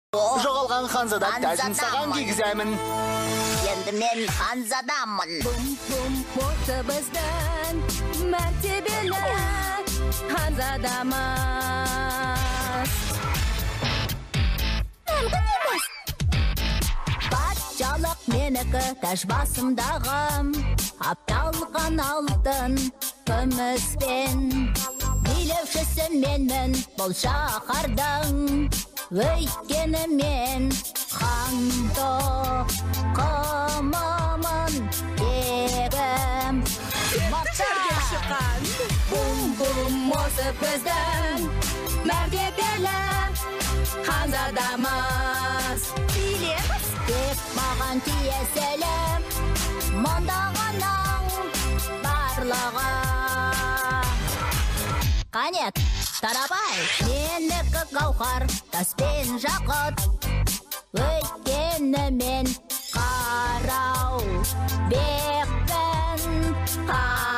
Жоғалған ханзада тәжін саған кигіземін. Енді мен ханзадамын. Бум-бум осы біздің мәртебелі ханзадамыз. Мүмкін емес. Патшалық менікі тәж басымдағым, апталған алтын күміспен. Билеушісі менмін бұл шаһардың, өйткені мен ханды қымымын дегім. Бум-бум осы біздің мәртебелі ханзадамыз. Билеміз. Тек маған тиесілі мұндағының барлығы. Қанет, тарабай, менікі гауһар, таспен жақыт. Өйткені мен қарау бекпін.